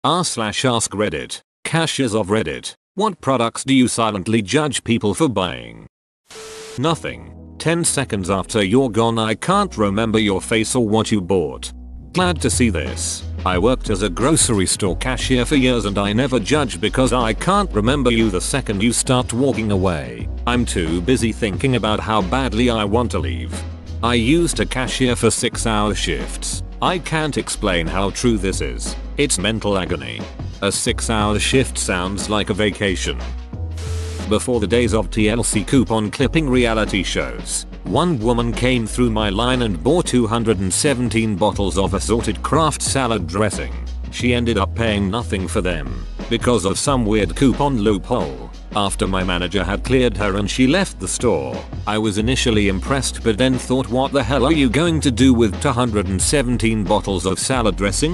r/ask Reddit. Cashiers of Reddit. What products do you silently judge people for buying? Nothing. 10 seconds after you're gone I can't remember your face or what you bought. Glad to see this. I worked as a grocery store cashier for years and I never judge because I can't remember you the second you start walking away. I'm too busy thinking about how badly I want to leave. I used to cashier for 6-hour shifts. I can't explain how true this is. It's mental agony. A 6-hour shift sounds like a vacation. Before the days of TLC coupon clipping reality shows, one woman came through my line and bought 217 bottles of assorted Kraft salad dressing. She ended up paying nothing for them because of some weird coupon loophole. After my manager had cleared her and she left the store, I was initially impressed but then thought, what the hell are you going to do with 217 bottles of salad dressing?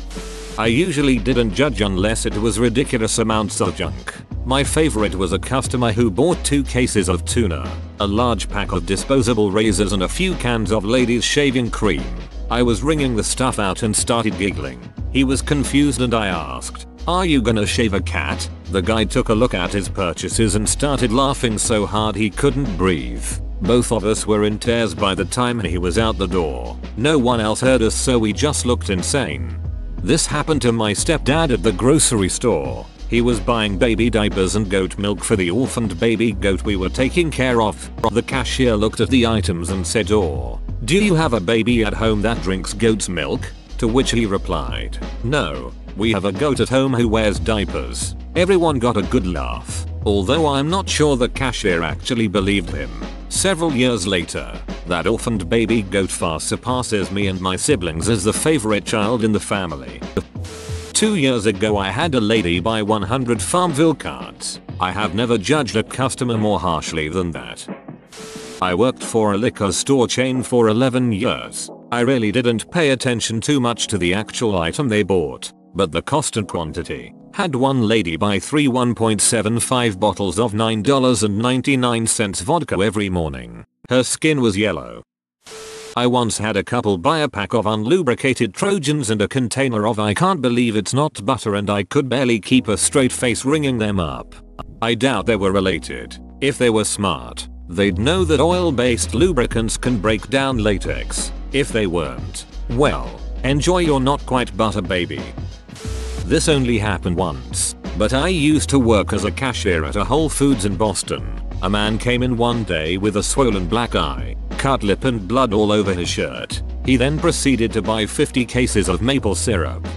I usually didn't judge unless it was ridiculous amounts of junk. My favorite was a customer who bought 2 cases of tuna, a large pack of disposable razors and a few cans of ladies shaving cream. I was wringing the stuff out and started giggling. He was confused and I asked, "Are you gonna shave a cat?" The guy took a look at his purchases and started laughing so hard he couldn't breathe. Both of us were in tears by the time he was out the door. No one else heard us so we just looked insane. This happened to my stepdad at the grocery store. He was buying baby diapers and goat milk for the orphaned baby goat we were taking care of. The cashier looked at the items and said, "Oh, do you have a baby at home that drinks goat's milk?" To which he replied, "No, we have a goat at home who wears diapers." Everyone got a good laugh, although I'm not sure the cashier actually believed him. Several years later, that orphaned baby goat far surpasses me and my siblings as the favorite child in the family. 2 years ago I had a lady buy 100 Farmville cards. I have never judged a customer more harshly than that. I worked for a liquor store chain for 11 years. I really didn't pay attention too much to the actual item they bought, but the cost and quantity. Had one lady buy 3 1.75 bottles of $9.99 vodka every morning. Her skin was yellow. I once had a couple buy a pack of unlubricated Trojans and a container of I can't believe it's not butter and I could barely keep a straight face ringing them up. I doubt they were related. If they were smart, they'd know that oil-based lubricants can break down latex. If they weren't, well, enjoy your not quite butter baby. This only happened once, but I used to work as a cashier at a Whole Foods in Boston. A man came in one day with a swollen black eye, cut lip and blood all over his shirt. He then proceeded to buy 50 cases of maple syrup.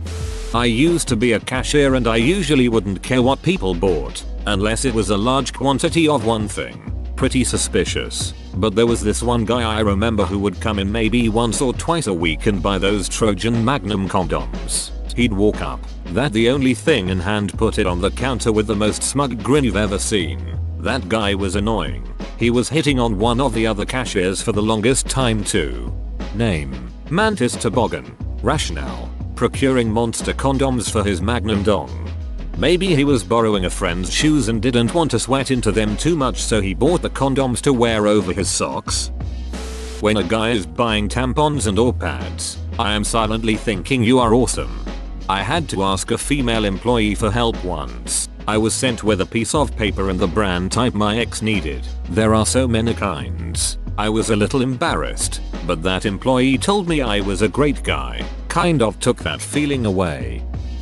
I used to be a cashier and I usually wouldn't care what people bought, unless it was a large quantity of one thing. Pretty suspicious. But there was this one guy I remember who would come in maybe once or twice a week and buy those Trojan Magnum condoms. He'd walk up, that the only thing in hand, put it on the counter with the most smug grin you've ever seen. That guy was annoying. He was hitting on one of the other cashiers for the longest time too. Name: Mantis Toboggan. Rationale: procuring monster condoms for his Magnum dong. Maybe he was borrowing a friend's shoes and didn't want to sweat into them too much, so he bought the condoms to wear over his socks. When a guy is buying tampons and or pads, I am silently thinking you are awesome. I had to ask a female employee for help once. I was sent with a piece of paper and the brand type my ex needed. There are so many kinds. I was a little embarrassed, but that employee told me I was a great guy. Kind of took that feeling away.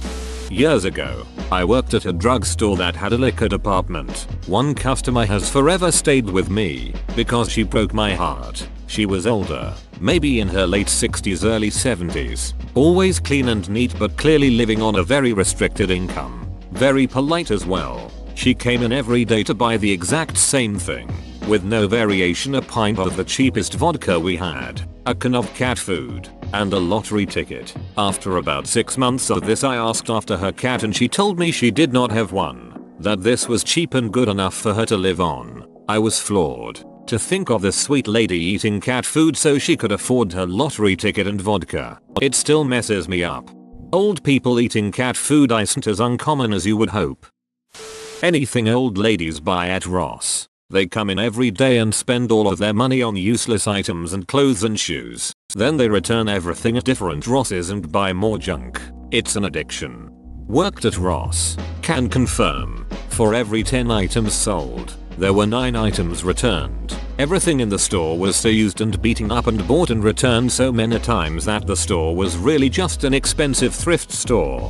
Years ago, I worked at a drugstore that had a liquor department. One customer has forever stayed with me because she broke my heart. She was older, maybe in her late 60s early 70s, always clean and neat but clearly living on a very restricted income. Very polite as well. She came in every day to buy the exact same thing, with no variation, a pint of the cheapest vodka we had, a can of cat food, and a lottery ticket. After about 6 months of this I asked after her cat and she told me she did not have one, that this was cheap and good enough for her to live on. I was floored. To think of this sweet lady eating cat food so she could afford her lottery ticket and vodka. It still messes me up. Old people eating cat food isn't as uncommon as you would hope. Anything old ladies buy at Ross. They come in every day and spend all of their money on useless items and clothes and shoes. Then they return everything at different Rosses and buy more junk. It's an addiction. Worked at Ross. Can confirm. For every 10 items sold, there were 9 items returned. Everything in the store was so used and beaten up and bought and returned so many times that the store was really just an expensive thrift store.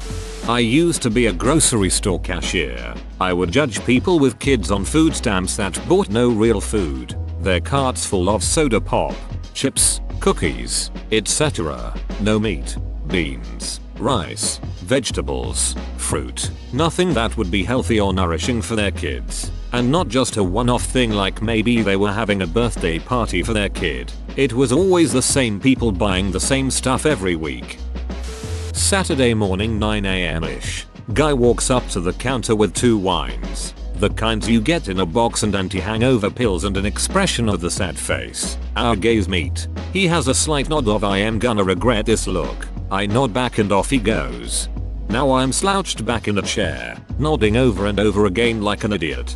I used to be a grocery store cashier. I would judge people with kids on food stamps that bought no real food. Their carts full of soda pop, chips, cookies, etc. No meat, beans, rice, vegetables, fruit, nothing that would be healthy or nourishing for their kids. And not just a one-off thing like maybe they were having a birthday party for their kid. It was always the same people buying the same stuff every week. Saturday morning 9 a.m.ish. Guy walks up to the counter with 2 wines. The kinds you get in a box and anti-hangover pills and an expression of the sad face. Our gaze meet. He has a slight nod of I am gonna regret this look. I nod back and off he goes. Now I'm slouched back in a chair, nodding over and over again like an idiot.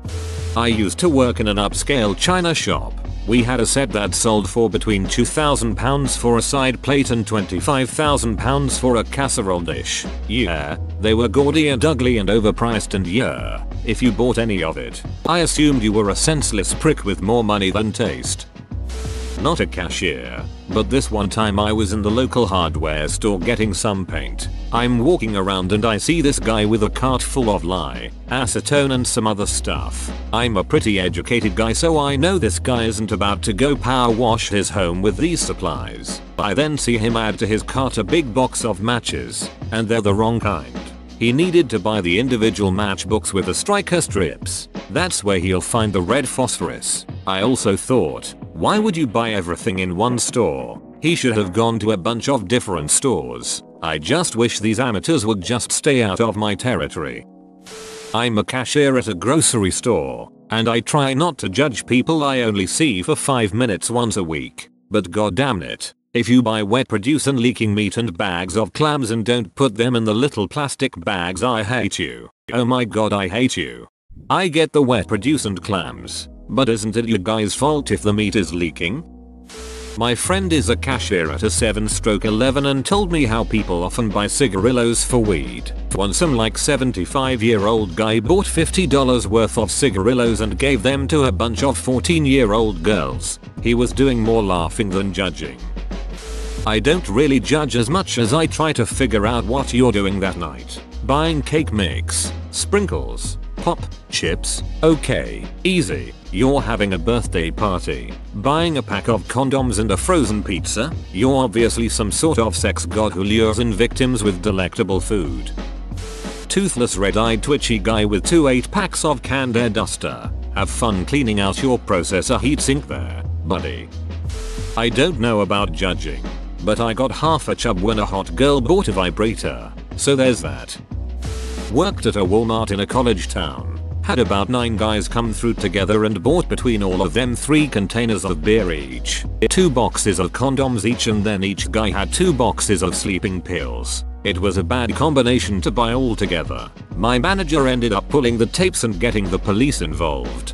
I used to work in an upscale china shop. We had a set that sold for between £2,000 for a side plate and £25,000 for a casserole dish. Yeah, they were gaudy and ugly and overpriced, and yeah, if you bought any of it, I assumed you were a senseless prick with more money than taste. Not a cashier, but this one time I was in the local hardware store getting some paint. I'm walking around and I see this guy with a cart full of lye, acetone and some other stuff. I'm a pretty educated guy, so I know this guy isn't about to go power wash his home with these supplies. I then see him add to his cart a big box of matches, and they're the wrong kind. He needed to buy the individual matchbooks with the striker strips. That's where he'll find the red phosphorus. I also thought, why would you buy everything in one store? He should have gone to a bunch of different stores. I just wish these amateurs would just stay out of my territory. I'm a cashier at a grocery store, and I try not to judge people I only see for 5 minutes once a week. But goddamn it, if you buy wet produce and leaking meat and bags of clams and don't put them in the little plastic bags, I hate you. Oh my god, I hate you. I get the wet produce and clams, but isn't it you guys' fault if the meat is leaking? My friend is a cashier at a 7/11 and told me how people often buy cigarillos for weed. Once some like 75-year-old guy bought $50 worth of cigarillos and gave them to a bunch of 14-year-old girls. He was doing more laughing than judging. I don't really judge as much as I try to figure out what you're doing that night. Buying cake mix, sprinkles, pop, chips, okay, easy. You're having a birthday party. Buying a pack of condoms and a frozen pizza? You're obviously some sort of sex god who lures in victims with delectable food. Toothless red-eyed twitchy guy with 2 8-packs of canned air duster. Have fun cleaning out your processor heatsink there, buddy. I don't know about judging, but I got half a chub when a hot girl bought a vibrator, so there's that. Worked at a Walmart in a college town. Had about 9 guys come through together and bought between all of them 3 containers of beer each, 2 boxes of condoms each, and then each guy had 2 boxes of sleeping pills. It was a bad combination to buy all together. My manager ended up pulling the tapes and getting the police involved.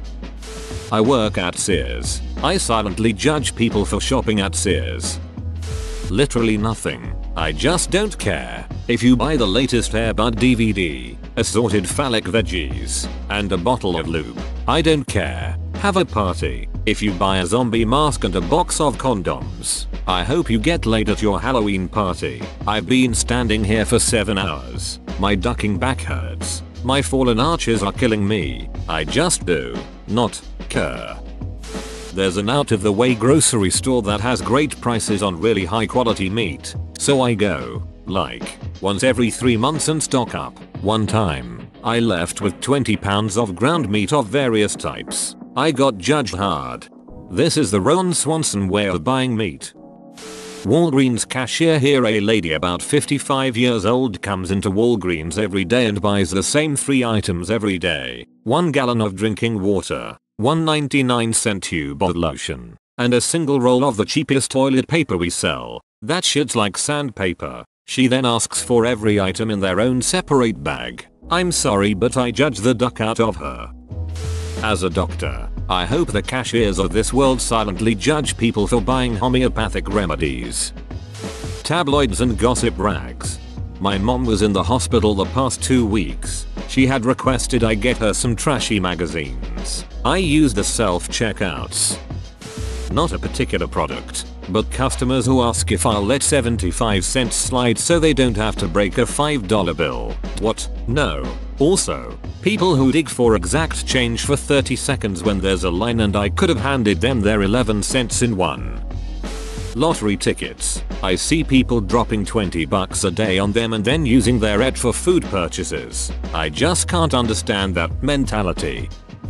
I work at Sears. I silently judge people for shopping at Sears. Literally nothing. I just don't care. If you buy the latest Air Bud DVD, assorted phallic veggies, and a bottle of lube, I don't care. Have a party. If you buy a zombie mask and a box of condoms, I hope you get laid at your Halloween party. I've been standing here for 7 hours. My ducking back hurts. My fallen arches are killing me. I just do not care. There's an out-of-the-way grocery store that has great prices on really high-quality meat, so I go, like, once every 3 months and stock up. One time, I left with 20 pounds of ground meat of various types. I got judged hard. This is the Ron Swanson way of buying meat. Walgreens cashier here. A lady about 55 years old comes into Walgreens every day and buys the same 3 items every day. 1 gallon of drinking water, 1 99-cent tube of lotion, and a single roll of the cheapest toilet paper we sell. That shit's like sandpaper. She then asks for every item in their own separate bag. I'm sorry, but I judge the duck out of her. As a doctor, I hope the cashiers of this world silently judge people for buying homeopathic remedies, tabloids and gossip rags. My mom was in the hospital the past 2 weeks. She had requested I get her some trashy magazines. I used the self-checkouts. Not a particular product, but customers who ask if I'll let 75 cents slide so they don't have to break a $5 bill. What? No. Also, people who dig for exact change for 30 seconds when there's a line and I could have handed them their 11 cents in one. Lottery tickets. I see people dropping $20 a day on them and then using their ed for food purchases. I just can't understand that mentality.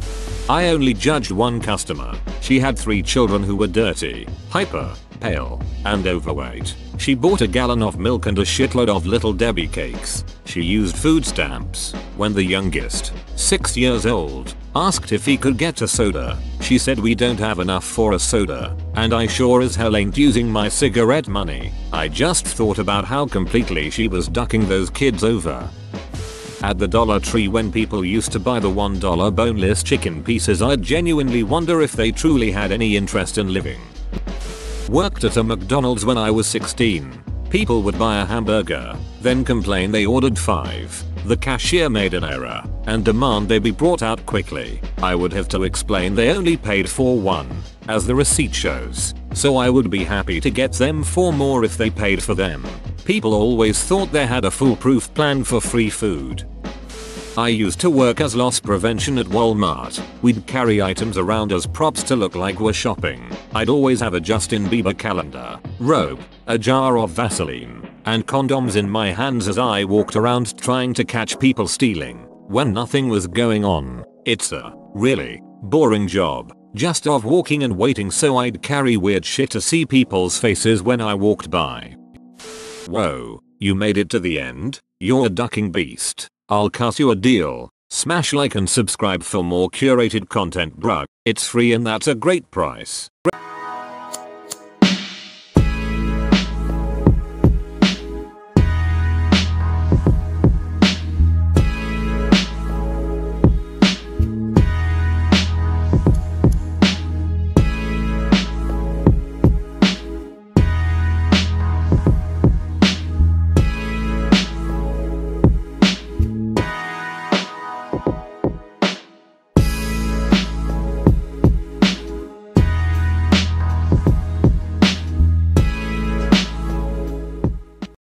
I only judged one customer. She had 3 children who were dirty, hyper, pale, and overweight. She bought a gallon of milk and a shitload of Little Debbie cakes. She used food stamps. When the youngest, 6 years old, asked if he could get a soda, she said we don't have enough for a soda, and I sure as hell ain't using my cigarette money. I just thought about how completely she was ducking those kids over. At the Dollar Tree when people used to buy the $1 boneless chicken pieces, I'd genuinely wonder if they truly had any interest in living. Worked at a McDonald's when I was 16. People would buy a hamburger, then complain they ordered 5. The cashier made an error, and demand they be brought out quickly. I would have to explain they only paid for 1, as the receipt shows, so I would be happy to get them 4 more if they paid for them. People always thought they had a foolproof plan for free food. I used to work as loss prevention at Walmart. We'd carry items around as props to look like we're shopping. I'd always have a Justin Bieber calendar, rope, a jar of Vaseline, and condoms in my hands as I walked around trying to catch people stealing when nothing was going on. It's a really boring job, just of walking and waiting, so I'd carry weird shit to see people's faces when I walked by. Whoa, you made it to the end? You're a ducking beast. I'll cut you a deal. Smash like and subscribe for more curated content, bruh. It's free and that's a great price.